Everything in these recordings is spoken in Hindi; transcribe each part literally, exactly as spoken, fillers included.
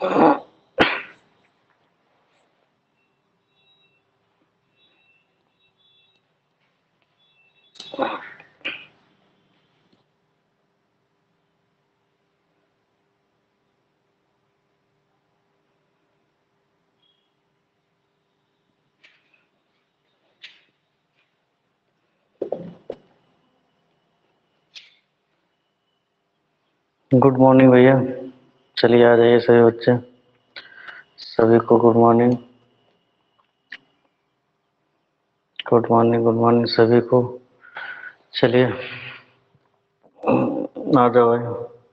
गुड मॉर्निंग भैया, चलिए आ जाइए सभी बच्चे, सभी को good morning. Good morning good morning सभी को। चलिए आ जाओ भाई।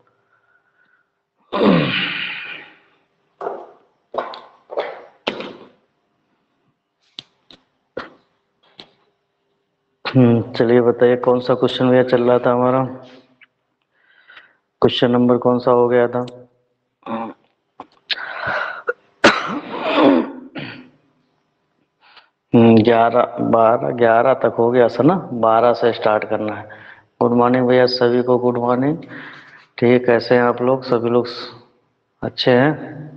हम्म चलिए बताइए कौन सा क्वेश्चन भैया चल रहा था हमारा। क्वेश्चन नंबर कौन सा हो गया था? ग्यारह बारह ग्यारह तक हो गया था ना, बारह से स्टार्ट करना है। गुड मॉर्निंग भैया सभी को, गुड मॉर्निंग। ठीक है, कैसे हैं आप लोग? सभी लोग अच्छे हैं?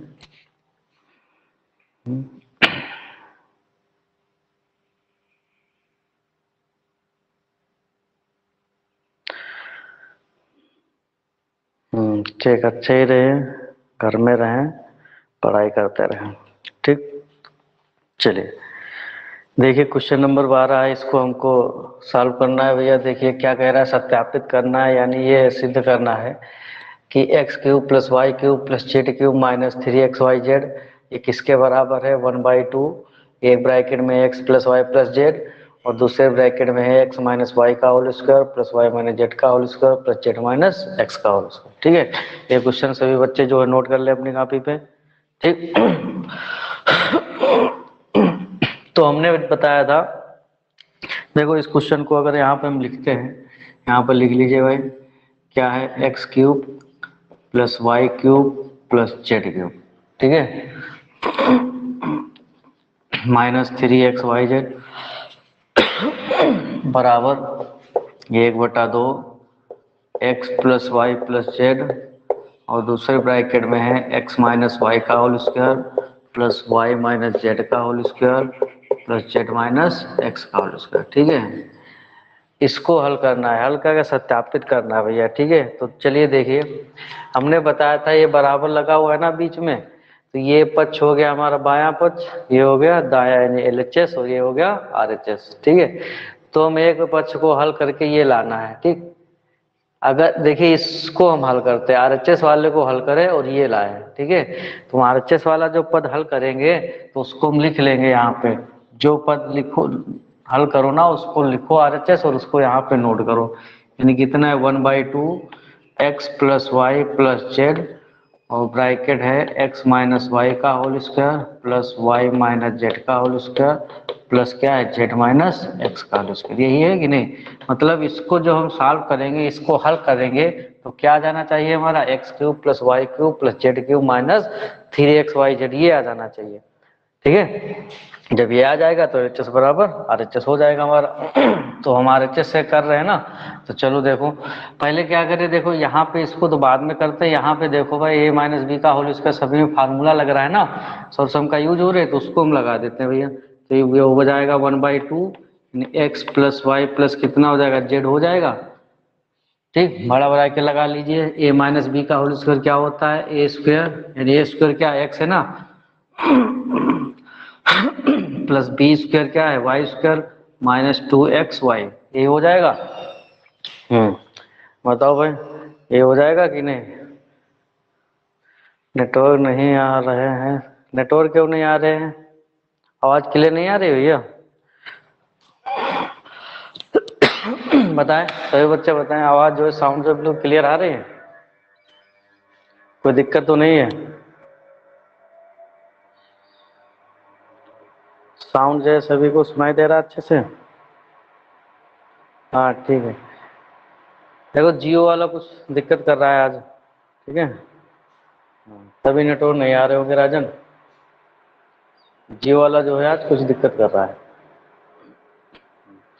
हम्म ठीक, अच्छे ही रहे, घर में रहें, पढ़ाई करते रहें। ठीक, चलिए देखिए क्वेश्चन नंबर बारह है, इसको हमको सॉल्व करना है भैया। देखिए क्या कह रहा है, सत्यापित करना है, यानी ये सिद्ध करना है कि X cube plus Y cube plus Z cube minus three X Y Z ये किसके बराबर है? One by two. एक ब्रैकेट में X plus Y plus Z और दूसरे ब्रैकेट में है एक्स माइनस वाई का whole square plus Y minus Z का whole square plus Z minus X का होल स्क्वायर। ठीक है, ये क्वेश्चन सभी बच्चे जो है नोट कर ले अपनी कॉपी पे। ठीक, तो हमने बताया था, देखो इस क्वेश्चन को अगर यहाँ पे हम लिखते हैं, यहाँ पर लिख लीजिए भाई, क्या है? X cube plus Y cube plus Z cube, ठीक है, minus three X Y Z बराबर एक बटा दो X plus Y plus Z और दूसरे ब्रैकेट में है एक्स माइनस वाई का whole square plus Y minus Z का whole square plus Z minus X का होल स्क्वायर। ठीक है, इसको हल करना है, हल करके सत्यापित करना है भैया। ठीक है, तो चलिए देखिए, हमने बताया था ये बराबर लगा हुआ है ना बीच में, तो ये पक्ष हो गया हमारा बायां पक्ष, ये हो गया दायां यानी एल एच एस और ये हो गया आर एच एस। ठीक है, तो हम एक पक्ष को हल करके ये लाना है। ठीक, अगर देखिए इसको हम हल करते हैं, आर एच एस वाले को हल करें और ये लाए। ठीक है, तो आर एच एस वाला जो पद हल करेंगे तो उसको हम लिख लेंगे यहाँ पे, जो पद लिखो हल करो ना उसको लिखो आर एच एस और उसको यहाँ पे नोट करो। यानी कितना है? One by two X plus Y plus Z और ब्रैकेट है एक्स माइनस वाई का whole square plus Y minus Z का होल स्क्वायर प्लस क्या है? जेड माइनस एक्स का होल स्क्वायर। यही है कि नहीं? मतलब इसको जो हम सॉल्व करेंगे, इसको हल करेंगे तो क्या आ जाना चाहिए हमारा? X cube plus Y cube plus Z cube minus three X Y Z, ये आ जाना चाहिए। ठीक है, जब ये आ जाएगा तो एच एस बराबर आर एच एस हो जाएगा हमारा। तो हम आर एच एस से कर रहे हैं ना, तो चलो देखो पहले क्या करें, देखो यहाँ पे इसको तो बाद में करते हैं, यहाँ पे देखो भाई ए माइनस बी का होल इसका सभी में फार्मूला लग रहा है ना, सर सम का यूज हो रहा है, तो उसको हम लगा देते हैं भैया। तो ये हो जाएगा one by two X plus Y plus कितना हो जाएगा? जेड हो जाएगा। ठीक, बड़ा बड़ा के लगा लीजिए, ए माइनस बी का होल स्क्वायर क्या होता है? ए स्क्वायर, यानी ए स्क्वायर क्या? एक्स है ना, प्लस बी स्क्वायर क्या है? Y square minus two X Y, ये हो जाएगा। हम्म बताओ भाई, ये हो जाएगा कि नहीं? नेटवर्क नहीं आ रहे हैं, नेटवर्क क्यों नहीं आ रहे हैं? आवाज क्लियर नहीं आ रही भैया? बताएं सभी बच्चे, बताएं आवाज जो है साउंड जो बिल्कुल क्लियर आ रही है, कोई दिक्कत तो नहीं है? साउंड जो है सभी को सुनाई दे रहा है अच्छे से? हाँ ठीक है, देखो जियो वाला कुछ दिक्कत कर रहा है आज। ठीक है, तभी नेटवर्क नहीं आ रहे होंगे राजन, जियो वाला जो है आज कुछ दिक्कत कर रहा है।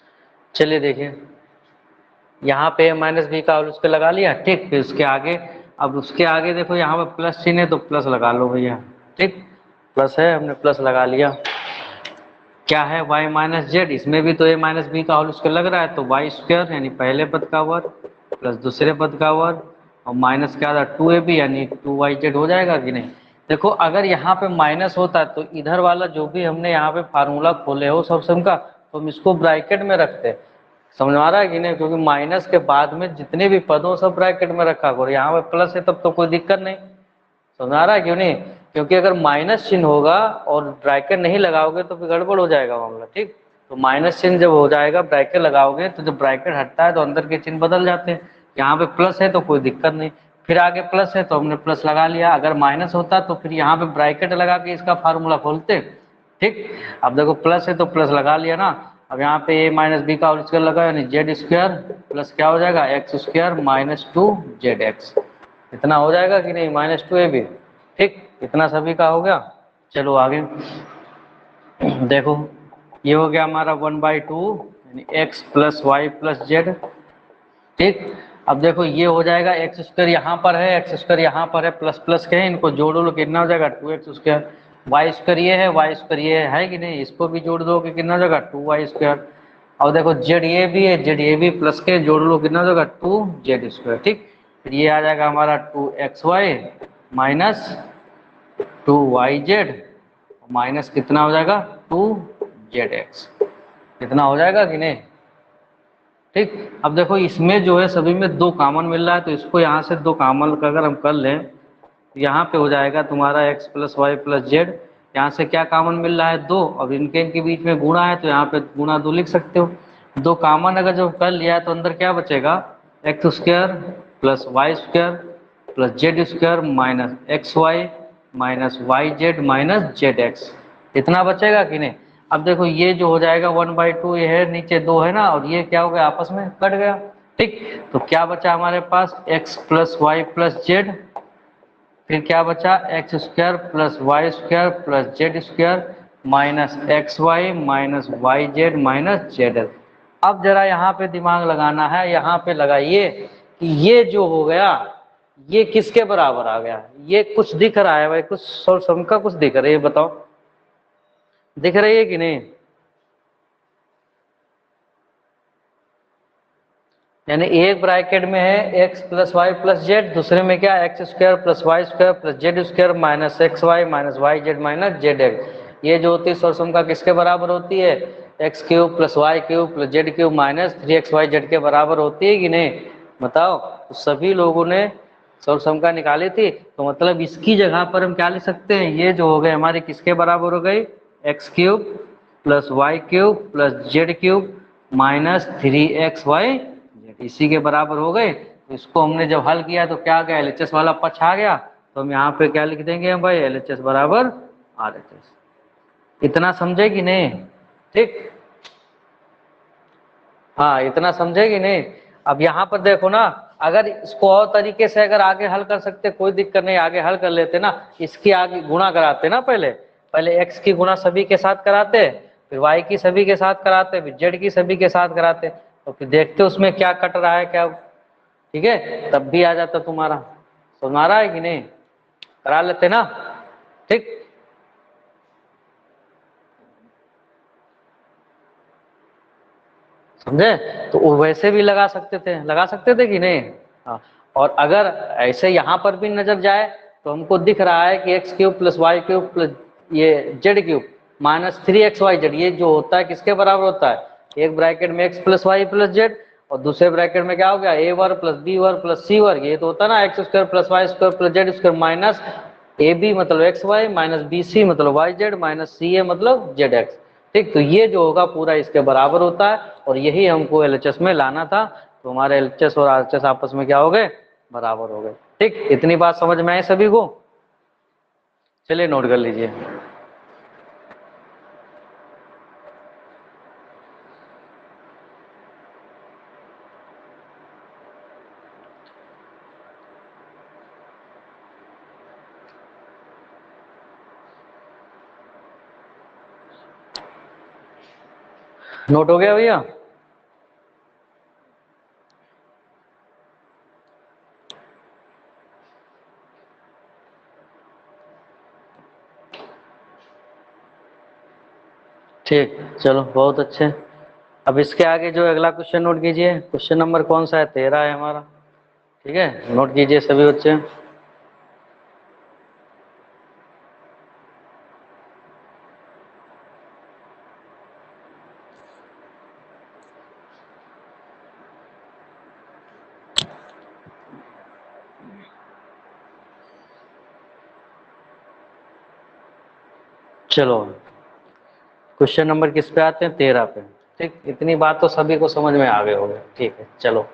चलिए देखिए, यहाँ पे माइनस बी का होल स्क्वायर लगा लिया। ठीक, फिर उसके आगे अब उसके आगे देखो यहाँ पे प्लस चिन्ह है तो प्लस लगा लो भैया, ठीक, प्लस है, हमने प्लस लगा लिया। क्या है y माइनस जेड, इसमें भी तो a माइनस बी का होल स्क्वायर लग रहा है, तो वाई स्क्वायर यानी पहले पद का वर्ग प्लस दूसरे पद का वर्ग और माइनस क्या था टू ए बी यानी टू वाई जेड हो जाएगा कि नहीं। देखो अगर यहाँ पे माइनस होता तो इधर वाला जो भी हमने यहाँ पे फार्मूला खोले हो सब सम का, तो हम इसको ब्रैकेट में रखते, समझ आ रहा है कि नहीं, क्योंकि माइनस के बाद में जितने भी पद हो सब ब्रैकेट में रखा करो, यहाँ पे प्लस है तब तो कोई दिक्कत नहीं, समझ आ रहा है क्यों नहीं, क्योंकि अगर माइनस चिन्ह होगा और ब्रैकेट नहीं लगाओगे तो फिर गड़बड़ हो जाएगा मामला, ठीक। तो माइनस चिन्ह जब हो जाएगा ब्रैकेट लगाओगे तो जब ब्रैकेट हटता है तो अंदर के चिन्ह बदल जाते हैं, यहाँ पे प्लस है तो कोई दिक्कत नहीं, फिर आगे प्लस है तो हमने प्लस लगा लिया, अगर माइनस होता तो फिर यहाँ पे ब्रैकेट लगा के इसका फार्मूला खोलते, ठीक। अब देखो प्लस है तो प्लस लगा लिया ना, अब यहाँ पे ए माइनस बी का होल स्क्वायर लगा यानी जेड स्क्वायर प्लस क्या हो जाएगा X square minus two Z X, इतना हो जाएगा कि नहीं, माइनस टू ए बी, ठीक, इतना सभी का हो गया। चलो आगे देखो, ये हो गया हमारा वन बाई टू यानी X plus Y plus Z, ठीक। अब देखो ये हो जाएगा एक्स स्क्वायर यहाँ पर है, एक्स स्क्वायर यहाँ पर है, प्लस प्लस के हैं, इनको जोड़ो लो कितना हो जाएगा two X square, Y square ये है, वाई स्क्वायर ये है कि नहीं, इसको भी जोड़ दो कि कितना हो जाएगा टू वाई स्क्वायर, और देखो जेड ये भी है, जेड ये भी प्लस के जोड़ लो कितना हो जाएगा टू जेड स्क्वायर, ठीक। फिर ये आ जाएगा हमारा two X Y minus two Y Z minus कितना हो जाएगा टू जेड एक्स, कितना हो जाएगा कि नहीं, ठीक। अब देखो इसमें जो है सभी में दो कॉमन मिल रहा है, तो इसको यहाँ से दो कॉमन का अगर हम कर लें तो यहाँ पे हो जाएगा तुम्हारा x plus Y plus Z, यहाँ से क्या कॉमन मिल रहा है दो, अब इनके इनके बीच में गुणा है तो यहाँ पे गुणा दो लिख सकते हो, दो कॉमन अगर जब कर लिया है तो अंदर क्या बचेगा X square plus Y square plus Z square minus X Y minus Y Z minus Z X, इतना बचेगा कि नहीं। अब देखो ये जो हो जाएगा वन बाई टू ये है नीचे दो है ना, और ये क्या हो गया आपस में कट गया, ठीक। तो क्या बचा हमारे पास x plus Y plus Z, फिर क्या बचा X square plus Y square plus Z square minus X Y minus Y Z minus Z L. अब जरा यहाँ पे दिमाग लगाना है, यहाँ पे लगाइए कि ये जो हो गया ये किसके बराबर आ गया, ये कुछ दिख रहा है भाई, कुछ सम का कुछ दिख रहा है, ये बताओ दिख रही है कि नहीं, यानी एक ब्रैकेट में है x plus Y plus Z, दूसरे में क्या X square plus Y square plus Z square minus X Y minus Y Z minus Z X, ये जो होती है सोर्सम का किसके बराबर होती है X cube plus Y cube plus Z cube minus three X Y Z के बराबर होती है कि नहीं, बताओ। तो सभी लोगों ने सोर्सम का निकाली थी, तो मतलब इसकी जगह पर हम क्या लिख सकते हैं, ये जो हो गए हमारे किसके बराबर हो गई X cube plus Y cube plus Z cube minus three X Y, इसी के बराबर हो गए। तो इसको हमने जब हल किया तो क्या आ गया एल एच एस वाला पक्ष आ गया, तो हम यहाँ पे क्या लिख देंगे हम भाई एल एच एस बराबर आर एच एस, इतना समझे कि नहीं, ठीक, हाँ इतना समझे कि नहीं। अब यहाँ पर देखो ना, अगर इसको और तरीके से अगर आगे हल कर सकते कोई दिक्कत नहीं, आगे हल कर लेते ना, इसकी आगे गुणा कराते ना, पहले पहले एक्स की गुणा सभी के साथ कराते, फिर वाई की सभी के साथ कराते, फिर जेड की सभी के साथ कराते, तो फिर देखते उसमें क्या कट रहा है क्या, ठीक है, तब भी आ जाता तुम्हारा, समझ रहा है कि नहीं, करा लेते ना, ठीक। समझे, तो वो वैसे भी लगा सकते थे, लगा सकते थे कि नहीं, हाँ। और अगर ऐसे यहाँ पर भी नजर जाए तो हमको दिख रहा है कि X cube plus Y cube plus ये Z cube minus three X Y Z, ये जो होता है किसके बराबर होता है, एक ब्रैकेट में X plus Y plus Z और दूसरे ब्रैकेट में क्या हो गया ए वर्ग प्लस बी वर्ग प्लस सी वर्ग, ये तो होता है ना X square plus Y square plus Z square minus A B मतलब X Y minus B C मतलब Y Z minus C A मतलब जेड एक्स, ठीक। तो ये जो होगा पूरा इसके बराबर होता है, और यही हमको एल एच एस में लाना था, तो हमारे एल एच एस और आर एच एस आपस में क्या हो गए बराबर हो गए, ठीक। इतनी बात समझ में आई सभी को, चलिए नोट कर लीजिए। नोट हो गया भैया, ठीक, चलो बहुत अच्छे। अब इसके आगे जो अगला क्वेश्चन नोट कीजिए, क्वेश्चन नंबर कौन सा है, तेरह है हमारा। ठीक है, नोट कीजिए सभी बच्चे। चलो क्वेश्चन नंबर किस पे आते हैं, तेरह पे। ठीक, इतनी बात तो सभी को समझ में आ गए होंगे। ठीक है, चलो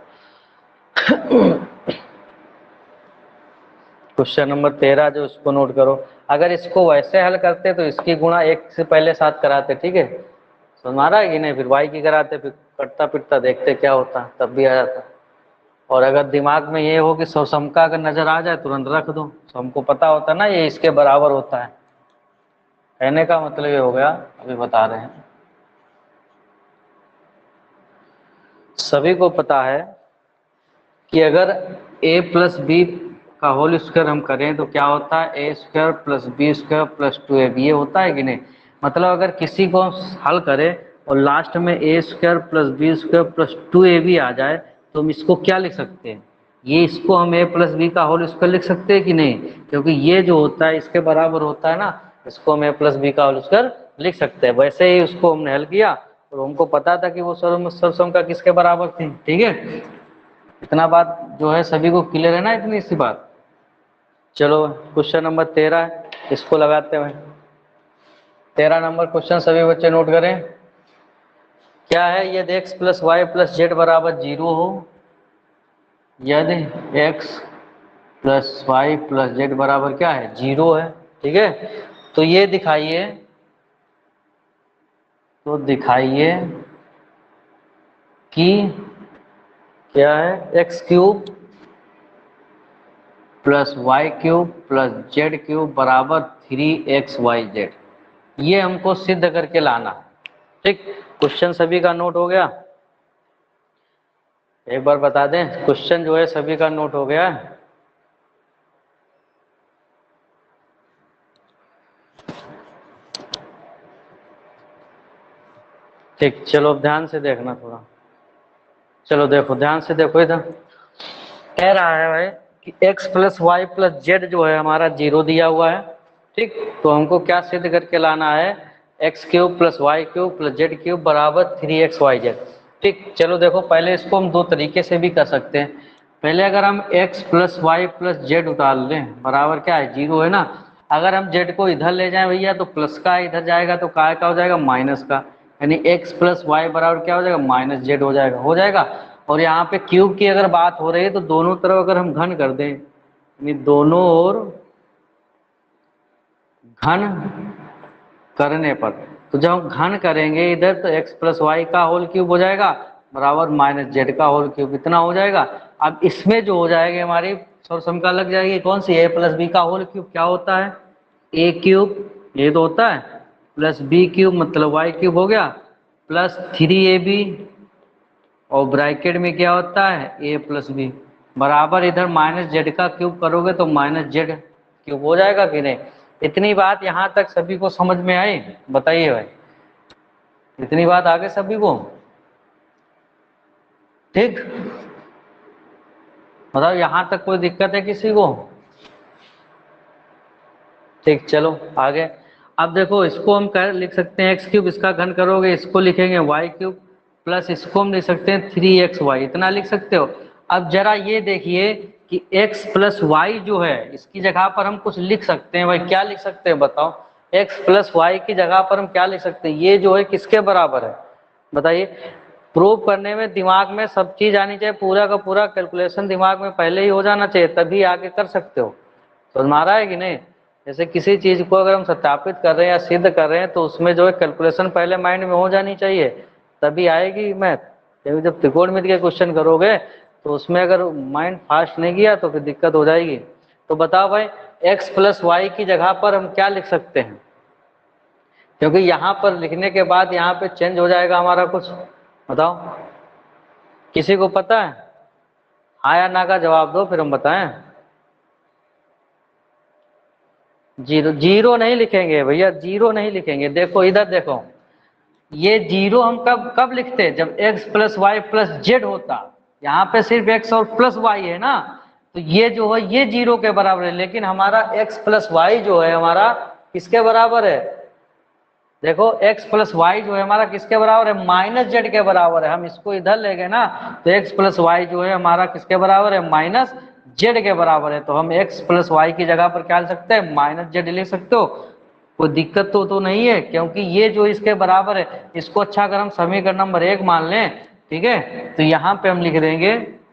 क्वेश्चन नंबर तेरह जो, इसको नोट करो। अगर इसको वैसे हल करते तो इसकी गुणा एक से पहले साथ कराते। ठीक है, समझ में आ रहा है कि नहीं? फिर वाई की कराते, फिर कटता पिटता देखते क्या होता, तब भी आ जाता। और अगर दिमाग में ये हो कि सौ समका अगर नजर आ जाए तुरंत रख दो, तो हमको पता होता ना ये इसके बराबर होता है। कहने का मतलब ये हो गया, अभी बता रहे हैं, सभी को पता है कि अगर a प्लस बी का होल स्क्वायर हम करें तो क्या होता है, A square plus B square plus two A B, ये होता है कि नहीं? मतलब अगर किसी को हल करें और लास्ट में A square plus B square plus two A B आ जाए तो हम इसको क्या लिख सकते हैं, ये इसको हम a प्लस बी का होल स्क्वायर लिख सकते हैं कि नहीं? क्योंकि ये जो होता है इसके बराबर होता है ना, इसको हम a प्लस बी का होल स्क्वायर लिख सकते हैं। वैसे ही उसको हमने हल किया और हमको पता था कि वो सर्व सर्वसम का किसके बराबर थी। ठीक है, इतना बात जो है सभी को क्लियर है ना, इतनी सी बात। चलो क्वेश्चन नंबर तेरह है, इसको लगाते हुए तेरह नंबर क्वेश्चन सभी बच्चे नोट करें। क्या है, यदि x plus Y plus Z बराबर जीरो हो, यदि x plus Y plus Z बराबर क्या है, जीरो है। ठीक है, तो ये दिखाइए, तो दिखाइए कि क्या है, X cube plus Y cube plus Z cube बराबर थ्री एक्स वाई जेड, ये हमको सिद्ध करके लाना। ठीक, क्वेश्चन सभी का नोट हो गया? एक बार बता दें, क्वेश्चन जो है सभी का नोट हो गया? ठीक, चलो अब ध्यान से देखना थोड़ा। चलो देखो, ध्यान से देखो, इधर कह रहा है भाई कि x plus Y plus Z जो है हमारा जीरो दिया हुआ है। ठीक, तो हमको क्या सिद्ध करके लाना है, X cube plus Y cube plus Z cube बराबर थ्री एक्स वाई जेड। ठीक, चलो देखो, पहले इसको हम दो तरीके से भी कर सकते हैं। पहले अगर हम x plus Y plus Z उतार लें, बराबर क्या है, जीरो है ना। अगर हम जेड को इधर ले जाएं भैया तो प्लस का इधर जाएगा तो काय का हो जाएगा, माइनस का, यानी x प्लस वाई बराबर क्या हो जाएगा, माइनस जेड हो जाएगा, हो जाएगा। और यहाँ पे क्यूब की अगर बात हो रही है तो दोनों तरफ अगर हम घन कर दें, यानी दोनों ओर घन करने पर, तो जब हम घन करेंगे इधर तो x प्लस वाई का होल क्यूब हो जाएगा बराबर माइनस जेड का होल क्यूब, इतना हो जाएगा। अब इसमें जो हो जाएगी हमारी सर्वसमता लग जाएगी, कौन सी, a प्लस बी का होल क्यूब क्या होता है, ए क्यूब, ये तो होता है, प्लस बी क्यूब मतलब वाई क्यूब हो गया, प्लस थ्री ए बी, और ब्रैकेट में क्या होता है, ए प्लस बी बराबर इधर माइनस जेड का क्यूब करोगे तो माइनस जेड क्यूब हो जाएगा कि नहीं? इतनी बात यहाँ तक सभी को समझ में आई? बताइए भाई, इतनी बात आगे सभी को? ठीक, मतलब यहाँ तक कोई दिक्कत है किसी को? ठीक, चलो आगे। अब देखो, इसको हम कर लिख सकते हैं एक्स क्यूब, इसका घन करोगे इसको लिखेंगे वाई क्यूब, प्लस इसको हम लिख सकते हैं थ्री एक्स वाई, इतना लिख सकते हो। अब जरा ये देखिए कि x प्लस वाई जो है इसकी जगह पर हम कुछ लिख सकते हैं भाई, क्या लिख सकते हैं बताओ? x प्लस वाई की जगह पर हम क्या लिख सकते हैं, ये जो है किसके बराबर है बताइए? प्रूव करने में दिमाग में सब चीज आनी चाहिए, पूरा का पूरा कैलकुलेशन दिमाग में पहले ही हो जाना चाहिए, तभी आगे कर सकते हो। समझ में आ रहा है कि नहीं? जैसे किसी चीज को अगर हम सत्यापित कर रहे हैं या सिद्ध कर रहे हैं तो उसमें जो है कैलकुलेशन पहले माइंड में हो जानी चाहिए, तभी आएगी मैथ। क्योंकि जब त्रिकोणमिति के क्वेश्चन करोगे तो उसमें अगर माइंड फास्ट नहीं किया तो फिर दिक्कत हो जाएगी। तो बताओ भाई, x प्लस वाई की जगह पर हम क्या लिख सकते हैं? क्योंकि यहाँ पर लिखने के बाद यहाँ पे चेंज हो जाएगा हमारा कुछ, बताओ किसी को पता है? हाँ या ना का जवाब दो फिर हम बताएं। जीरो, जीरो नहीं लिखेंगे भैया, जीरो नहीं लिखेंगे। देखो इधर देखो, ये जीरो हम कब कब लिखते हैं, जब x plus Y plus Z होता। यहाँ पे सिर्फ x और प्लस वाई है ना, तो ये जो है ये जीरो के बराबर है। लेकिन हमारा x प्लस वाई जो है हमारा किसके बराबर है, देखो x प्लस वाई जो है हमारा किसके बराबर है, माइनस जेड के बराबर है। हम इसको इधर ले गए ना, तो x प्लस वाई जो है हमारा किसके बराबर है, माइनस जेड के बराबर है। तो हम x प्लस वाई की जगह पर क्या लिख सकते हैं, माइनस जेड लिख सकते हो। कोई दिक्कत तो तो नहीं है, क्योंकि ये जो इसके बराबर है इसको अच्छा अगर हम समीकरण नंबर एक मान लें, ठीक है, तो यहाँ पे हम लिख देंगे,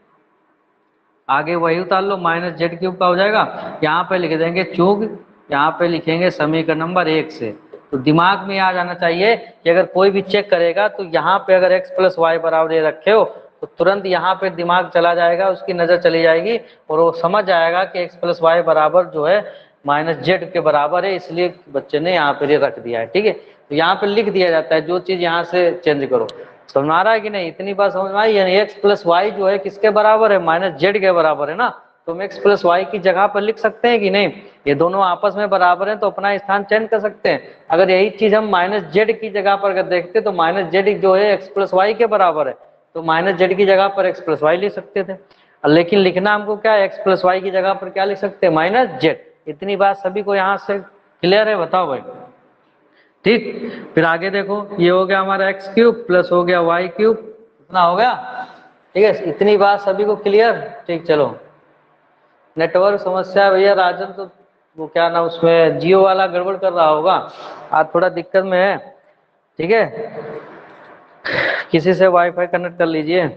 आगे वही उतार लो, माइनस जेड क्यूब का हो जाएगा। यहाँ पे लिख देंगे चूक, यहाँ पे लिखेंगे समीकरण नंबर एक से। तो दिमाग में आ जाना चाहिए कि अगर कोई भी चेक करेगा तो यहाँ पे अगर x प्लस वाई बराबर ये रखे हो तो तुरंत यहाँ पे दिमाग चला जाएगा, उसकी नजर चली जाएगी और वो समझ जाएगा कि x प्लस वाई बराबर जो है माइनस जेड के बराबर है, इसलिए बच्चे ने यहाँ पे ये रख दिया है। ठीक है, तो यहाँ पे लिख दिया जाता है, जो चीज यहाँ से चेंज करो। समझ आ रहा है कि नहीं, इतनी बात समझ में आई, यानी एक्स प्लस वाई जो है किसके बराबर है, माइनस जेड के बराबर है ना। तो हम एक्स प्लस वाई की जगह पर लिख सकते हैं कि नहीं, ये दोनों आपस में बराबर हैं तो अपना स्थान चेंज कर सकते हैं। अगर यही चीज हम माइनस जेड की जगह पर अगर देखते तो माइनस जेड जो है एक्स प्लस वाई के बराबर है, तो माइनस जेड की जगह पर एक्स प्लस वाई लिख सकते थे। लेकिन लिखना हमको क्या है, एक्स प्लस वाई की जगह पर क्या लिख सकते हैं, माइनस जेड। इतनी बात सभी को यहाँ से क्लियर है, बताओ भाई। ठीक, फिर आगे देखो, ये हो गया हमारा एक्स क्यूब प्लस हो गया वाई क्यूब, इतना हो गया। ठीक है, इतनी बात सभी को क्लियर। ठीक, चलो, नेटवर्क समस्या भैया राजन, तो वो क्या ना उसमें जियो वाला गड़बड़ कर रहा होगा, आज थोड़ा दिक्कत में है। ठीक है, किसी से वाईफाई कनेक्ट कर लीजिए।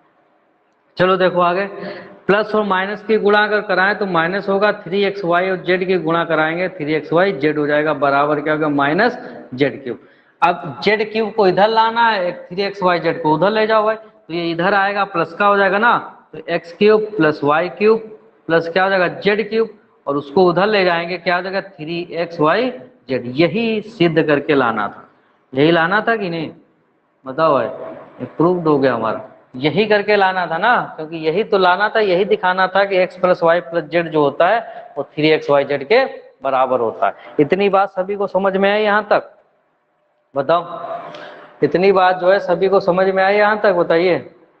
चलो देखो आगे, प्लस और माइनस की गुणा अगर कराएं तो माइनस होगा थ्री एक्स वाई और जेड की गुणा कराएंगे थ्री एक्स वाई जेड हो जाएगा, बराबर क्या होगा, माइनस जेड क्यूब। अब जेड क्यूब को इधर लाना है, थ्री एक्स वाई जेड को उधर ले जाओ भाई, तो ये इधर आएगा प्लस का हो जाएगा ना, तो X cube plus Y cube plus क्या हो जाएगा जेड क्यूब, और उसको उधर ले जाएंगे क्या हो जाएगा, थ्री एक्स वाई जेड। यही सिद्ध करके लाना था, यही लाना था कि नहीं, बताओ भाई, प्रूव्ड हो गया हमारा। यही करके लाना था ना, क्योंकि यही तो लाना था, यही दिखाना था कि x plus Y plus Z जो होता है वो थ्री एक्स वाई जेड के बराबर होता है। इतनी बात सभी को समझ में आई यहाँ तक, बताओ, इतनी बात जो है सभी को समझ में आई यहाँ तक, बताइए,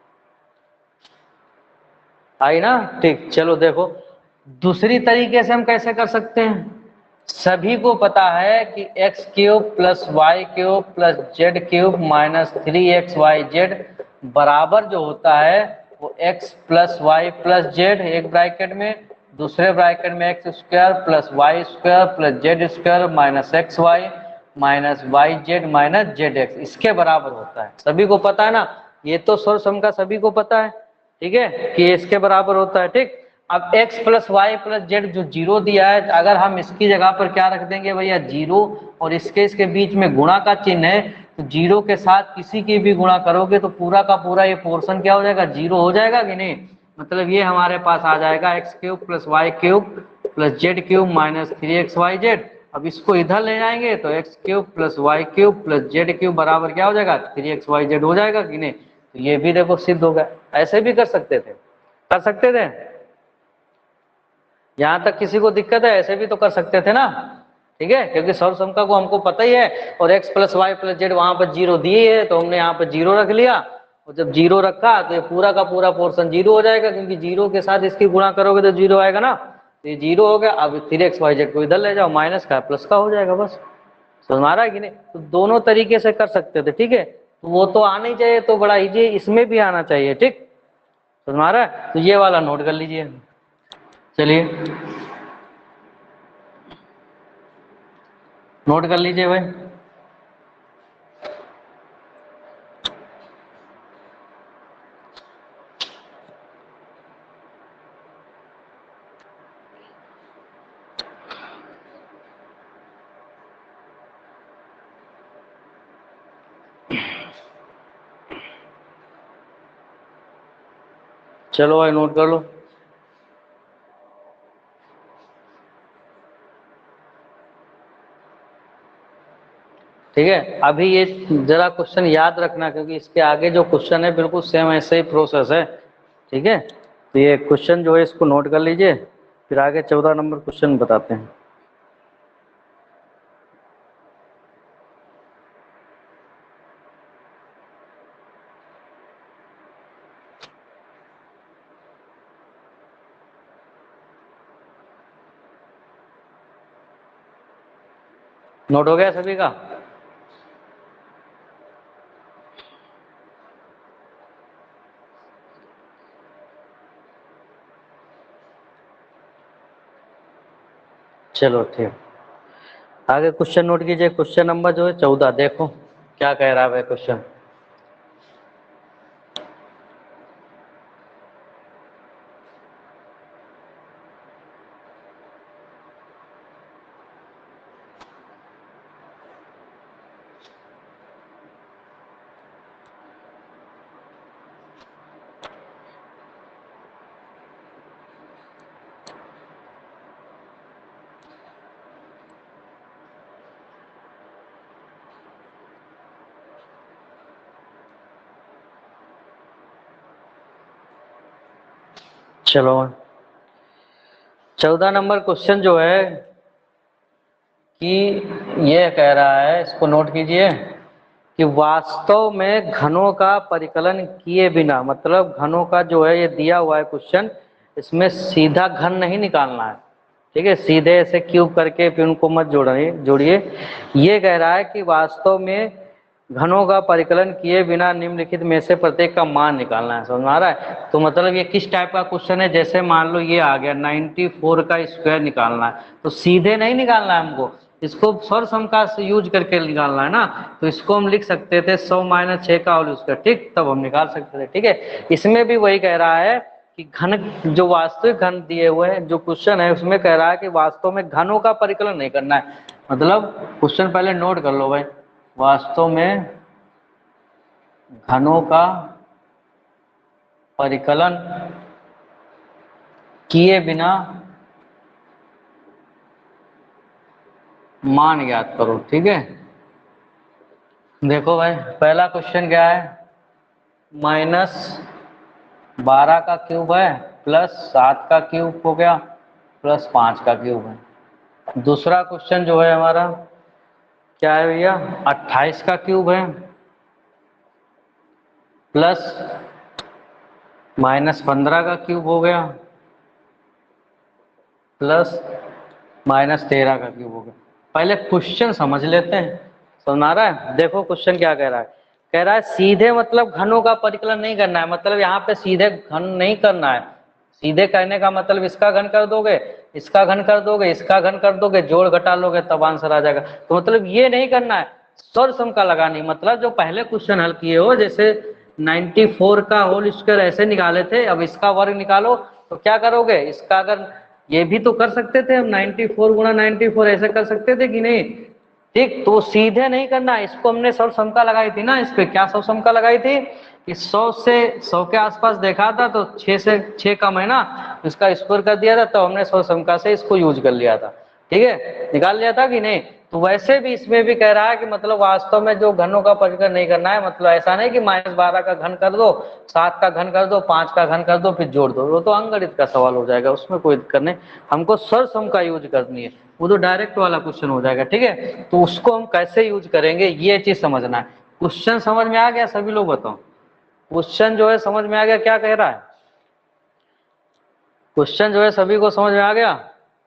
आई ना। ठीक, चलो देखो, दूसरी तरीके से हम कैसे कर सकते हैं। सभी को पता है कि X cube plus Y cube plus Z cube minus three X Y Z बराबर जो होता है वो X plus Y plus Z, एक ब्रैकेट में, दूसरे ब्रैकेट में X square plus Y square plus Z square minus X Y minus Y Z minus Z X, इसके बराबर होता है। सभी को पता है ना, ये तो सोर्स सम का सभी को पता है, ठीक है, कि इसके बराबर होता है। ठीक, अब x plus Y plus Z जो जीरो दिया है, अगर हम इसकी जगह पर क्या रख देंगे भैया, जीरो, और इसके इसके बीच में गुणा का चिन्ह है, तो जीरो के साथ किसी की भी गुणा करोगे तो पूरा का पूरा ये पोर्शन क्या हो जाएगा, जीरो हो जाएगा कि नहीं। मतलब ये हमारे पास आ जाएगा X cube plus Y cube plus Z cube minus three X Y Z. अब इसको इधर ले जाएंगे तो X cube plus Y cube plus Z cube बराबर क्या हो जाएगा, थ्री एक्स वाई जेड हो जाएगा कि नहीं। तो ये भी देखो सिद्ध हो गया। ऐसे भी कर सकते थे, कर सकते थे, यहां तक किसी को दिक्कत है, ऐसे भी तो कर सकते थे ना। ठीक है, क्योंकि सर्वसमता को हमको पता ही है, और x plus Y plus Z वहां पर जीरो दिए है तो हमने यहाँ पर जीरो रख लिया, और जब जीरो रखा तो ये पूरा का पूरा पोर्शन जीरो हो जाएगा, क्योंकि जीरो के साथ इसकी गुणा करोगे तो जीरो आएगा ना, तो ये जीरो हो गया। अब थ्री एक्स वाई जेड को इधर ले जाओ, माइनस का प्लस का हो जाएगा, बस। समझ आ रहा है कि नहीं। तो दोनों तरीके से कर सकते थे, ठीक है, तो वो तो आना ही चाहिए, तो बड़ा इजी, इसमें भी आना चाहिए। ठीक, समझ आ रहा है, तो ये वाला नोट कर लीजिए। चलिए नोट कर लीजिए भाई। चलो भाई नोट कर लो। ठीक है, अभी ये जरा क्वेश्चन याद रखना, क्योंकि इसके आगे जो क्वेश्चन है बिल्कुल सेम ऐसे ही प्रोसेस है। ठीक है, तो ये क्वेश्चन जो है इसको नोट कर लीजिए, फिर आगे चौदह नंबर क्वेश्चन बताते हैं। नोट हो गया सभी का? चलो ठीक, आगे क्वेश्चन नोट कीजिए। क्वेश्चन नंबर जो है चौदह, देखो क्या कह रहा है क्वेश्चन। चलो चौदह नंबर क्वेश्चन जो है कि ये कह रहा है, इसको नोट कीजिए, कि वास्तव में घनों का परिकलन किए बिना, मतलब घनों का जो है ये दिया हुआ है क्वेश्चन, इसमें सीधा घन नहीं निकालना है, ठीक है, सीधे ऐसे क्यूब करके फिर उनको मत जोड़िए जोड़िए ये कह रहा है कि वास्तव में घनों का परिकलन किए बिना निम्नलिखित में से प्रत्येक का मान निकालना है। समझ में आ रहा है? तो मतलब ये किस टाइप का क्वेश्चन है, जैसे मान लो ये आ गया चौरानवे का स्क्वायर निकालना है, तो सीधे नहीं निकालना है हमको, इसको सर्वसम का यूज करके निकालना है ना। तो इसको हम लिख सकते थे सौ माइनस छः का होल स्क्वायर, ठीक, तब हम निकाल सकते थे। ठीक है, इसमें भी वही कह रहा है कि घन, जो वास्तविक घन दिए हुए हैं जो क्वेश्चन है उसमें कह रहा है कि वास्तव में घनों का परिकलन नहीं करना है। मतलब क्वेश्चन पहले नोट कर लो भाई, वास्तव में घनों का परिकलन किए बिना मान ज्ञात करो। ठीक है, देखो भाई पहला क्वेश्चन क्या है, माइनस बारह का क्यूब है प्लस सात का क्यूब हो गया प्लस पाँच का क्यूब है। दूसरा क्वेश्चन जो है हमारा क्या है भैया, अट्ठाईस का क्यूब है प्लस माइनस पंद्रह का क्यूब हो गया प्लस माइनस तेरह का क्यूब हो गया। पहले क्वेश्चन समझ लेते हैं, समझ आ रहा है? देखो क्वेश्चन क्या कह रहा है, कह रहा है सीधे मतलब घनों का परिकलन नहीं करना है, मतलब यहाँ पे सीधे घन नहीं करना है। सीधे कहने का मतलब इसका घन कर दोगे, इसका घन कर दोगे, इसका घन कर दोगे, जोड़ घटा लोगे तब आंसर आ जाएगा। तो मतलब ये नहीं करना है, सर्वसम का लगानी, मतलब जो पहले क्वेश्चन हल किए हो, जैसे चौरानवे का होल स्क्वायर ऐसे निकाले थे, अब इसका वर्ग निकालो तो क्या करोगे, इसका अगर ये भी तो कर सकते थे हम, चौरानवे गुणा चौरानवे ऐसे कर सकते थे कि नहीं? ठीक, तो सीधे नहीं करना, इसको हमने सर्वसमका लगाई थी ना, इस पे क्या सर्वसमका लगाई थी कि सौ से सौ के आसपास देखा था तो छह से छह कम है ना, इसका स्क्वायर कर दिया था, तो हमने सर्वसमका से इसको यूज कर लिया था। ठीक है, निकाल लिया था कि नहीं? तो वैसे भी इसमें भी कह रहा है कि मतलब वास्तव में जो घनों का परिकलन नहीं करना है, मतलब ऐसा नहीं कि माइनस बारह का घन कर दो, सात का घन कर दो, पांच का घन कर दो फिर जोड़ दो, वो तो अंकगणित का सवाल हो जाएगा, उसमें कोई दिक्कत नहीं। हमको सर्वसम का यूज करनी है, वो तो डायरेक्ट वाला क्वेश्चन हो जाएगा। ठीक है, तो उसको हम कैसे यूज करेंगे ये चीज समझना है। क्वेश्चन समझ में आ गया सभी लोग? बताओ क्वेश्चन जो है समझ में आ गया, क्या कह रहा है क्वेश्चन जो है सभी को समझ में आ गया?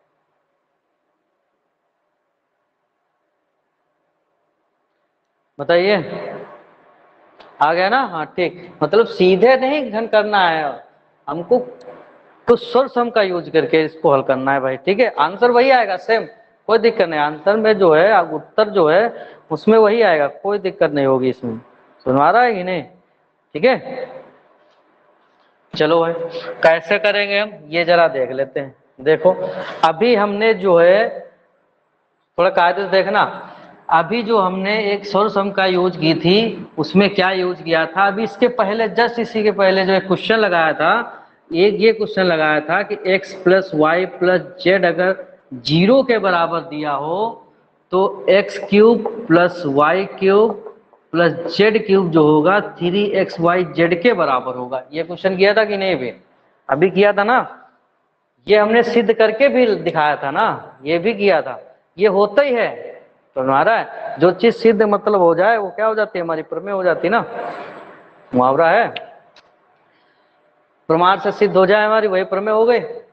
बताइए, आ गया ना? हाँ ठीक, मतलब सीधे नहीं घन करना है हमको, कुछ सर्वसम का यूज करके इसको हल करना है भाई। ठीक है, आंसर वही आएगा सेम, कोई दिक्कत नहीं, आंसर में जो है उत्तर जो है उसमें वही आएगा, कोई दिक्कत नहीं होगी इसमें। सुनवा रहा है कि नहीं? ठीक है, चलो भाई कैसे करेंगे हम ये जरा देख लेते हैं। देखो अभी हमने जो है थोड़ा कायदे से देखना, अभी जो हमने एक सर्वसम का यूज की थी उसमें क्या यूज किया था, अभी इसके पहले जस्ट इसी के पहले जो एक क्वेश्चन लगाया था, एक ये क्वेश्चन लगाया था कि x plus Y plus Z अगर जीरो के बराबर दिया हो तो X cube plus Y cube plus Z cube जो होगा थ्री एक्स वाई जेड के बराबर होगा। ये क्वेश्चन किया था कि नहीं? भी अभी किया था ना, ये हमने सिद्ध करके भी दिखाया था ना, ये भी किया था, ये होता ही है। तो हमारा है जो चीज सिद्ध मतलब हो जाए वो क्या हो जाती है, हमारी प्रमेय हो जाती है ना, मुहावरा है, प्रमाण से सिद्ध हो जाए हमारी वही प्रमेय हो गई।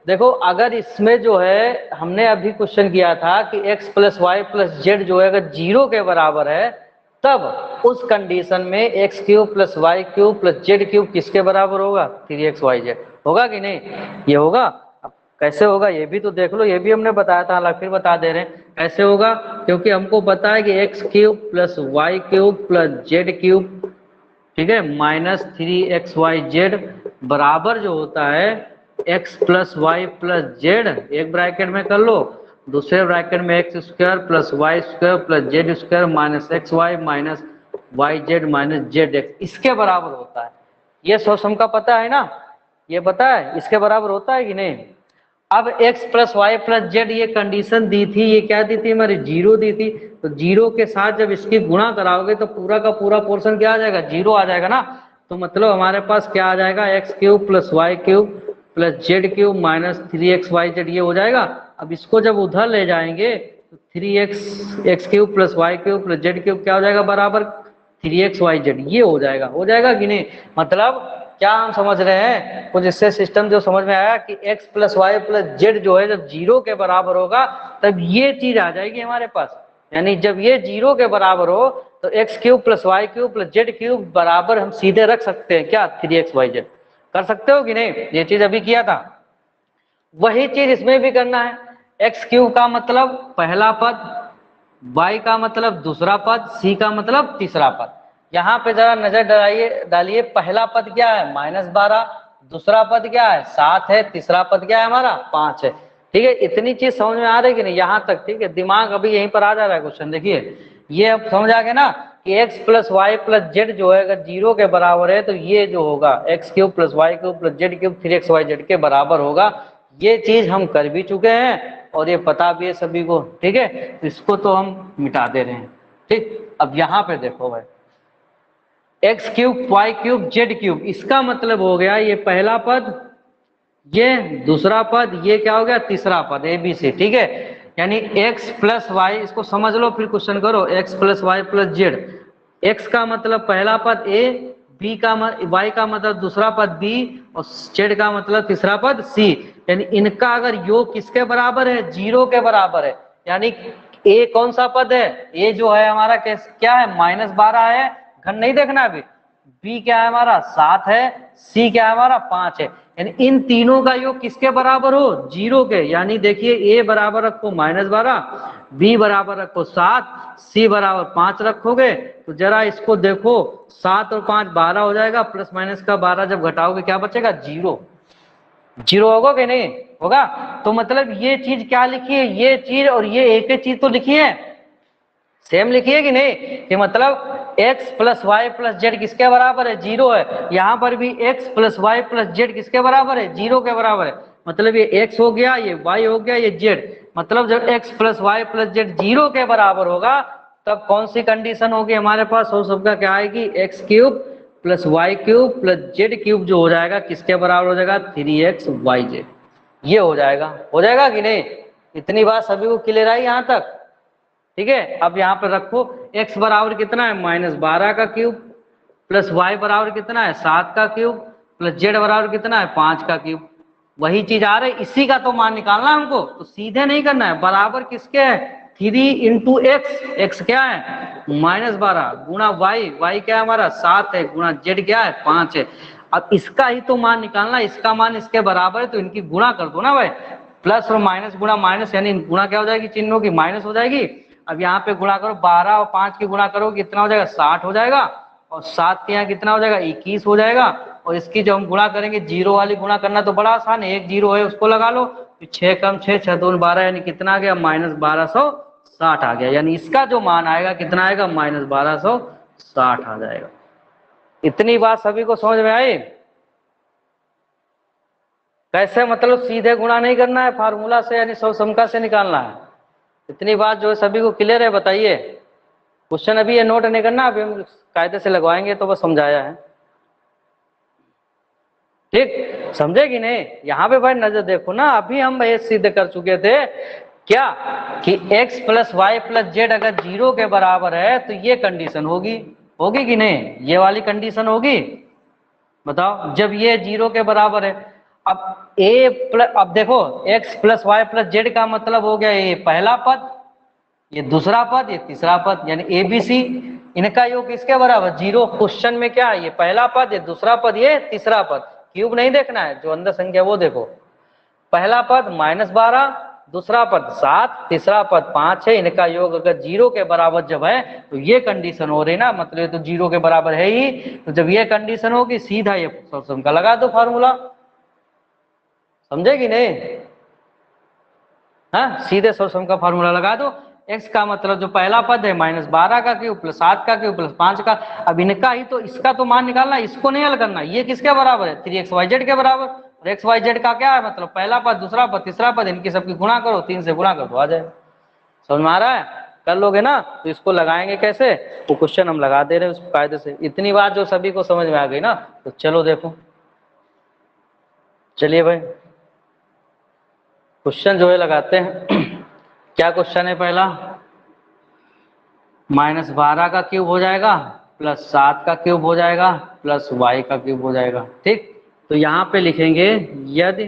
देखो अगर इसमें जो है हमने अभी क्वेश्चन किया था कि x plus Y plus Z जो है अगर जीरो के बराबर है, तब उस कंडीशन में X cube plus Y cube plus Z cube किसके बराबर होगा? थ्री एक्स वाई जेड होगा कि नहीं? ये होगा। अब कैसे होगा ये भी तो देख लो, ये भी हमने बताया था, हालांकि फिर बता दे रहे हैं कैसे होगा। क्योंकि हमको पता है कि X cube plus Y cube plus Z cube, ठीक है, minus three X Y Z बराबर जो होता है X plus Y plus Z, एक ब्रैकेट में कर लो, दूसरे ब्रैकेट में X square plus Y square plus Z square minus X Y minus Y Z minus Z X, इसके बराबर होता है। ये सोर्स हमका पता है ना, ये पता है इसके बराबर होता है कि नहीं। अब x plus Y plus Z ये कंडीशन दी थी, ये क्या दी थी हमारी? जीरो दी थी। तो जीरो के साथ जब इसकी गुणा कराओगे तो पूरा का पूरा पोर्शन क्या आ जाएगा? जीरो आ जाएगा ना। तो मतलब हमारे पास क्या आ जाएगा? X cube plus Y cube plus Z cube minus three X Y Z, ये हो जाएगा। अब इसको जब उधर ले जाएंगे तो three X X cube plus Y cube plus Z cube क्या हो जाएगा? बराबर थ्री एक्स वाई जेड, ये हो जाएगा। हो जाएगा कि नहीं? मतलब क्या हम समझ रहे हैं कुछ इससे सिस्टम जो समझ में आया कि x plus Y plus Z जो है जब जीरो के बराबर होगा तब ये चीज आ जाएगी हमारे पास। यानी जब ये जीरो के बराबर हो तो X cube plus Y cube plus Z cube बराबर हम सीधे रख सकते हैं क्या? Three X Y Z. कर सकते हो कि नहीं? ये चीज अभी किया था, वही चीज इसमें भी करना है। एक्स क्यूब का मतलब पहला पद, y का मतलब दूसरा पद, c का मतलब तीसरा पद। यहाँ पे जरा नजर डालिए डालिए, पहला पद क्या है? माइनस बारह, दूसरा पद क्या है? सात है, तीसरा पद क्या है हमारा? पांच है। ठीक है, इतनी चीज समझ में आ रही कि नहीं यहाँ तक? ठीक है, दिमाग अभी यहीं पर आ जा रहा है क्वेश्चन। देखिए ये अब समझ आ गया ना कि x plus Y plus Z जो है अगर जीरो के बराबर है तो ये जो होगा X cube plus Y cube plus Z cube three X Y Z के बराबर होगा। ये चीज हम कर भी चुके हैं और ये पता भी है सभी को। ठीक है, तो इसको तो हम मिटा दे रहे हैं। ठीक, अब यहाँ पे देखो भाई, X cube Y cube Z cube, इसका मतलब हो गया ये पहला पद, ये दूसरा पद, ये क्या हो गया? तीसरा पद, ए बी सी। ठीक है, यानी x प्लस वाई, इसको समझ लो फिर क्वेश्चन करो। x plus Y plus Z, X का मतलब पहला पद a, b का y का मतलब दूसरा पद b और z का मतलब तीसरा पद c। यानी इनका अगर योग किसके बराबर है? जीरो के बराबर है। यानी a कौन सा पद है? a जो है हमारा क्या है? माइनस बारह है, घन नहीं देखना अभी। b क्या है हमारा? सात है, c क्या है हमारा? पांच है। यानी इन तीनों का योग किसके बराबर हो? जीरो के। यानी देखिए a बराबर रखो माइनस बारह, b बराबर रखो सात, c बराबर पांच रखोगे तो जरा इसको देखो, सात और पांच बारह हो जाएगा, प्लस माइनस का बारह जब घटाओगे क्या बचेगा? जीरो। जीरो होगा कि नहीं होगा? तो मतलब ये चीज क्या लिखी है? ये चीज और ये एक ही चीज तो लिखी है, सेम लिखी है कि नहीं? कि मतलब x plus Y plus Z किसके बराबर है? जीरो है। यहाँ पर भी x plus Y plus Z किसके बराबर है? जीरो के बराबर है। मतलब ये x हो गया, ये y हो गया, ये z। मतलब जब x plus Y plus Z zero के बराबर होगा तब कौन सी कंडीशन होगी हमारे पास? वो सबका क्या आएगी? X cube plus Y cube plus Z cube जो हो जाएगा किसके बराबर हो जाएगा? Three X Y Z. ये हो जाएगा। हो जाएगा कि नहीं? इतनी बात सभी को क्लियर आई यहाँ तक? ठीक है, अब यहाँ पे रखो x बराबर कितना है? माइनस बारह का क्यूब प्लस y बराबर कितना है? सात का क्यूब प्लस z बराबर कितना है? पांच का क्यूब। वही चीज आ रही, इसी का तो मान निकालना है हमको, तो सीधे नहीं करना है। बराबर किसके है? थ्री इंटू एक्स, एक्स क्या है? माइनस बारह, गुणा वाई, वाई क्या है हमारा? सात है, गुणा जेड क्या है? पांच है। अब इसका ही तो मान निकालना, इसका मान इसके बराबर है तो इनकी गुणा कर दो ना भाई। प्लस और माइनस गुणा माइनस, यानी गुणा क्या हो जाएगी? चिन्हों की माइनस हो जाएगी। अब यहाँ पे गुणा करो, बारह और पांच की गुणा करो कितना हो जाएगा? साठ हो जाएगा। और सात के यहाँ कितना हो जाएगा? इक्कीस हो जाएगा। और इसकी जो हम गुणा करेंगे, जीरो वाली गुणा करना तो बड़ा आसान है, एक जीरो है उसको लगा लो, छह कम छह, छह दो बारह, यानी कितना आ गया? माइनस बारह सौ साठ आ गया। यानी इसका जो मान आएगा कितना आएगा? माइनस बारह सौ साठ आ जाएगा। इतनी बात सभी को समझ में आई? कैसे? मतलब सीधे गुणा नहीं करना है फार्मूला से, यानी सौ समका से निकालना है। इतनी बात जो है सभी को क्लियर है? बताइए। क्वेश्चन अभी ये नोट नहीं करना, अभी हम कायदे से लगवाएंगे तो बस समझाया है। ठीक, समझे कि नहीं? यहाँ पे भाई नजर देखो ना, अभी हम ये सिद्ध कर चुके थे क्या कि x plus Y plus Z अगर जीरो के बराबर है तो ये कंडीशन होगी। होगी कि नहीं? ये वाली कंडीशन होगी। बताओ, जब ये जीरो के बराबर है। अब ए प्लस, अब देखो X plus Y plus Z का मतलब हो गया ये पहला पद, ये दूसरा पद, ये तीसरा पद, यानी ए बी सी, इनका योग किसके बराबर? जीरो। क्वेश्चन में क्या है? ये पहला पद, ये दूसरा पद, ये तीसरा पद। क्यूब नहीं देखना है, जो अंदर संख्या वो देखो। पहला पद माइनस बारह, दूसरा पद सात, तीसरा पद पांच है, इनका योग अगर जीरो के बराबर जब है तो ये कंडीशन हो रही ना, मतलब ये तो जीरो के बराबर है ही। तो जब ये कंडीशन होगी सीधा ये सॉल्यूशन का लगा दो फार्मूला, समझे कि नहीं? हाँ, सीधे सॉल्यूशन का फार्मूला लगा दो। x का मतलब जो पहला पद है माइनस बारह का क्यूब प्लस सात का क्यूब प्लस पांच का, अब इनका ही तो इसका तो मान निकालना, इसको नहीं हल करना। ये किसके बराबर है? थ्री एक्स वाई जेड के बराबर। और एक्स वाई जेड का क्या है मतलब? पहला पद, दूसरा पद, तीसरा पद, इनकी सबकी गुणा करो, तीन से गुणा करो तो आ जाए। समझ में आ रहा है? कर लोगे ना? तो इसको लगाएंगे कैसे, वो क्वेश्चन हम लगा दे रहे हैं उस कायदे से। इतनी बात जो सभी को समझ में आ गई ना, तो चलो देखो, चलिए भाई क्वेश्चन जो है लगाते हैं। क्या क्वेश्चन है पहला? माइनस बारह का क्यूब हो जाएगा प्लस सात का क्यूब हो जाएगा प्लस वाई का क्यूब हो जाएगा। ठीक, तो यहाँ पे लिखेंगे यदि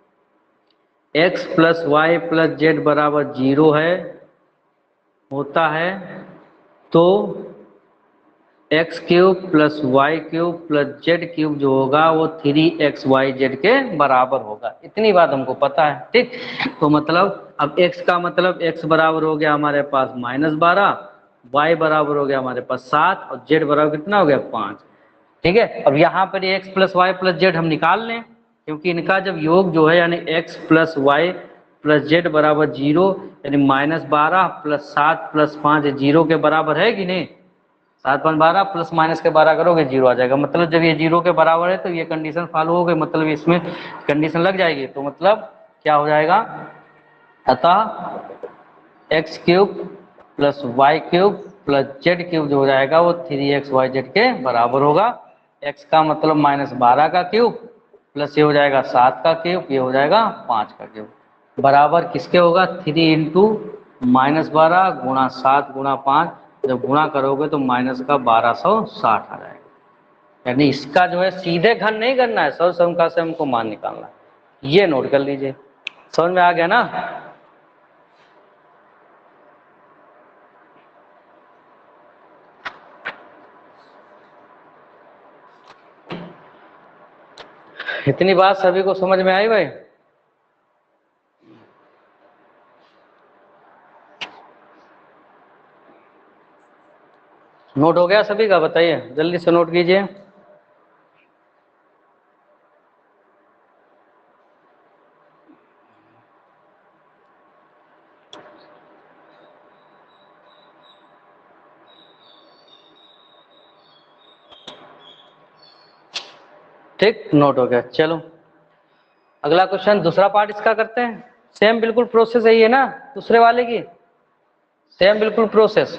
x plus Y plus Z बराबर जीरो है होता है तो X cube plus Y cube plus Z cube जो होगा वो थ्री एक्स वाई जेड के बराबर होगा। इतनी बात हमको पता है। ठीक, तो मतलब अब x का मतलब x बराबर हो गया हमारे पास माइनस बारह, y बराबर हो गया हमारे पास सात, और z बराबर कितना हो गया? पाँच। ठीक है, अब यहाँ पर x plus Y plus Z हम निकाल लें, क्योंकि इनका जब योग जो है यानी x plus Y plus Z बराबर जीरो, यानी माइनस बारह प्लस सात प्लस पाँच जीरो के बराबर है कि नहीं? सात पाँच बारह प्लस माइनस के बारह करोगे जीरो आ जाएगा। मतलब जब ये जीरो के बराबर है तो ये कंडीशन फॉलो हो गई, मतलब इसमें कंडीशन लग जाएगी। तो मतलब क्या हो जाएगा? अतः x cube plus Y cube plus Z cube जो हो जाएगा वो थ्री एक्स वाई जेड के बराबर होगा। एक्स का मतलब माइनस बारह का क्यूब प्लस ये हो जाएगा सात का क्यूब, ये हो जाएगा पाँच का क्यूब, बराबर किसके होगा? थ्री इंटू माइनस बारह गुणा सात गुणा पाँच, जब गुणा करोगे तो माइनस का बारह सौ साठ आ जाएगा। यानी इसका जो है सीधे घन नहीं करना है, सौ संख्या से हमको मान निकालना है। ये नोट कर लीजिए। समझ में आ गया ना? इतनी बात सभी को समझ में आई भाई? नोट हो गया सभी का? बताइए, जल्दी से नोट कीजिए। ठीक, नोट हो गया। चलो अगला क्वेश्चन, दूसरा पार्ट इसका करते हैं। सेम बिल्कुल प्रोसेस यही है ना दूसरे वाले की? सेम बिल्कुल प्रोसेस।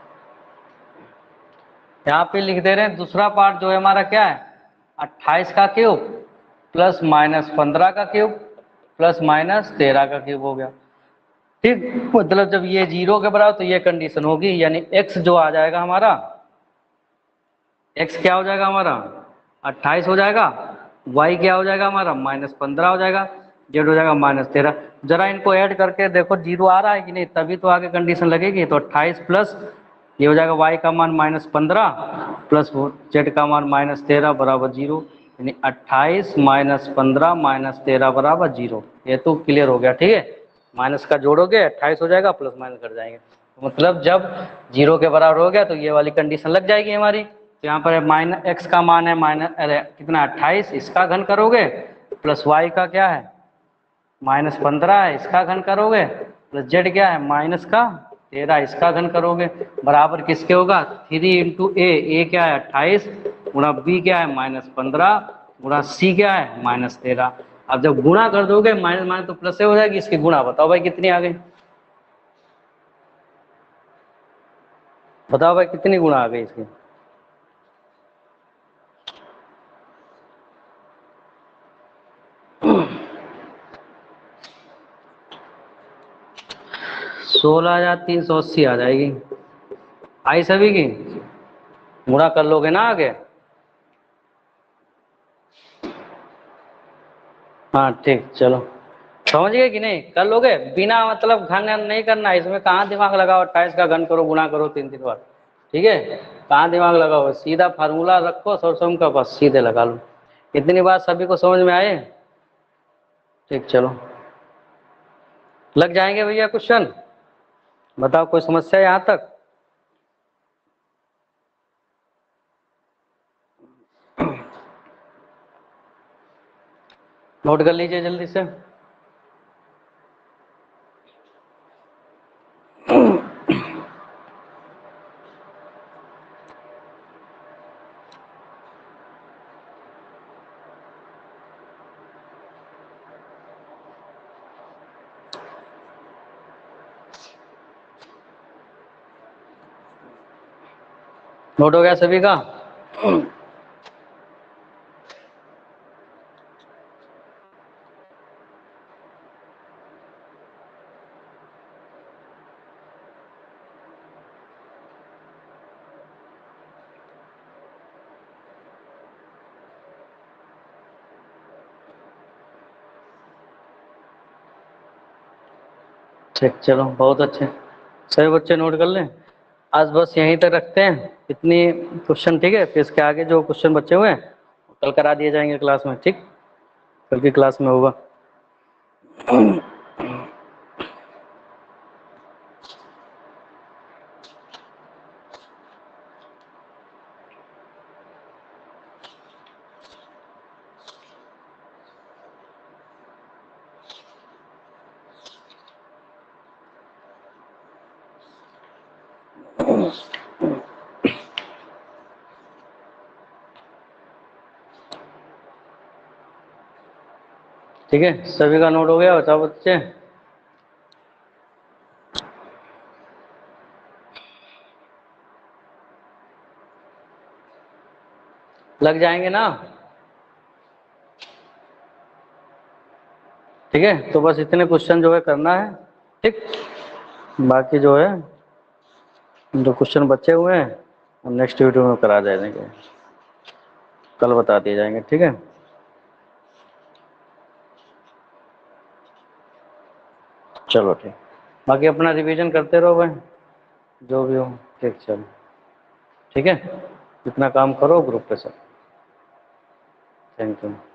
यहाँ पे लिख दे रहे हैं दूसरा पार्ट जो है हमारा क्या है? अट्ठाईस का क्यूब प्लस माइनस पंद्रह का क्यूब प्लस माइनस तेरह का क्यूब हो गया। ठीक, मतलब जब ये जीरो के बराबर तो ये कंडीशन होगी, यानी x जो आ जाएगा हमारा, x क्या हो जाएगा हमारा? अट्ठाईस हो जाएगा, y क्या हो जाएगा हमारा? माइनस पंद्रह हो जाएगा, z हो जाएगा माइनस तेरह। जरा इनको ऐड करके देखो जीरो आ रहा है कि नहीं, तभी तो आगे कंडीशन लगेगी। तो अट्ठाईस प्लस ये हो जाएगा y का मान माइनस पंद्रह प्लस z का मान माइनस तेरह बराबर जीरो, यानी अट्ठाईस माइनस पंद्रह माइनस तेरह बराबर जीरो। ये तो क्लियर हो गया। ठीक है, माइनस का जोड़ोगे अट्ठाईस हो जाएगा, प्लस माइनस कर जाएंगे, मतलब जब जीरो के बराबर हो गया तो ये वाली कंडीशन लग जाएगी हमारी। तो यहाँ पर माइनस एक्स का मान है माइनस अरे कितना अट्ठाईस, इसका घन करोगे, प्लस वाई का क्या है माइनस पंद्रह है, इसका घन करोगे, प्लस जेड क्या है माइनस का तेरह, इसका घन करोगे, बराबर किसके होगा? थ्री इंटू ए, ए क्या है अट्ठाईस, गुणा बी क्या है माइनस पंद्रह, गुणा सी क्या है माइनस तेरह। अब जब गुणा कर दोगे माइनस माइनस तो प्लस हो जाएगी, इसकी गुणा बताओ भाई कितनी आ गई? बताओ भाई कितनी गुणा आ गई इसकी? सोलह हजार तीन सौ अस्सी आ जाएगी। आई सभी की? गुणा कर लोगे ना आगे? हाँ ठीक, चलो समझ गए कि नहीं? कर लोगे बिना मतलब घन नहीं करना, इसमें कहाँ दिमाग लगाओ, अट्ठाईस का घन करो, गुणा करो तीन तीन बार, ठीक है? कहाँ दिमाग लगाओ, सीधा फार्मूला रखो सरसों का, बस सीधे लगा लो। इतनी बात सभी को समझ में आए? ठीक, चलो लग जाएंगे भैया क्वेश्चन। बताओ कोई समस्या है यहाँ तक? नोट कर लीजिए जल्दी से। नोट हो गया सभी का? ठीक, चलो बहुत अच्छे, सभी बच्चे नोट कर लें। आज बस यहीं तक रखते हैं इतनी क्वेश्चन, ठीक है? फिर इसके आगे जो क्वेश्चन बचे हुए हैं कल करा दिए जाएंगे क्लास में, ठीक? कल की क्लास में होगा। ठीक है, सभी का नोट हो गया? बताओ बच्चे। लग जाएंगे ना? ठीक है, तो बस इतने क्वेश्चन जो है करना है, ठीक? बाकी जो है जो क्वेश्चन बचे हुए हैं नेक्स्ट वीडियो में करा जाएंगे, कल बता दिए जाएंगे, ठीक है? चलो ठीक, बाकी अपना रिवीजन करते रहो भाई, जो भी हो, ठीक? चलो ठीक है, इतना काम करो ग्रुप पे सब। Thank you.